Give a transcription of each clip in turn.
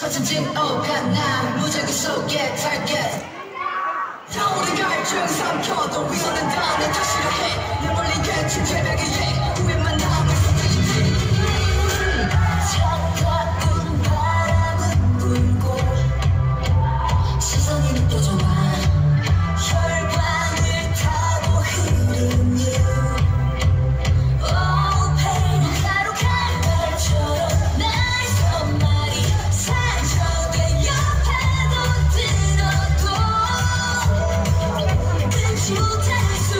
흩어진 오가나 무작위 속에 target 타오르갈 중 삼켜도 위선은 다내 탓이라 해내 멀리 갇힌 새벽 위에 후회만 남을 선택이지 차가운 바람은 불고 시선이 느껴져와 혈관을 타고 흐르는 Oh pain 가로 갈발처럼 나의 손말이 상처돼 옆에도 들어도 끊지 못할 숨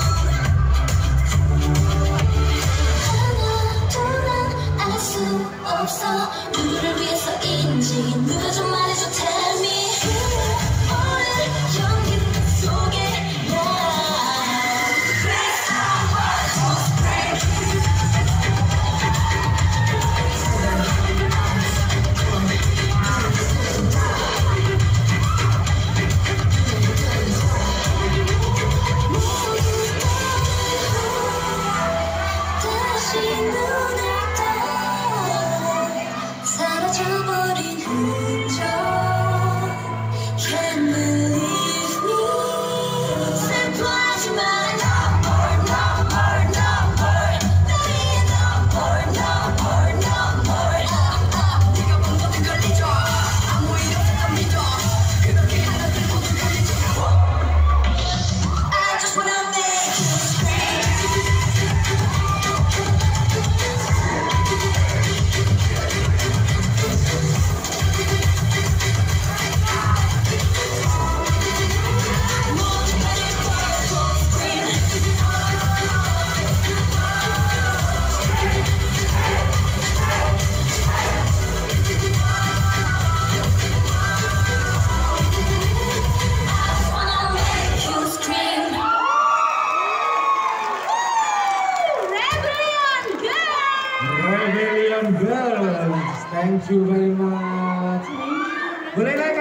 하나도 난 알 수 없어 누구를 위해서인지 누가 좀 말해줘 tell me 오늘 연기 속에 다시 눈을 떠 사라져버린 흔적 Can't believe me 슬퍼하지 마 No more, no more, no more 나의 no more, no more, no more 네가 본 모든 걸 잊어 아무 일 없었던 믿어 그렇게 하나들 모두 갈리죠 I just wanna make you scream 모든 말을 걸고 scream I wanna make you scream Rebellion Girls, thank you very much. Boleh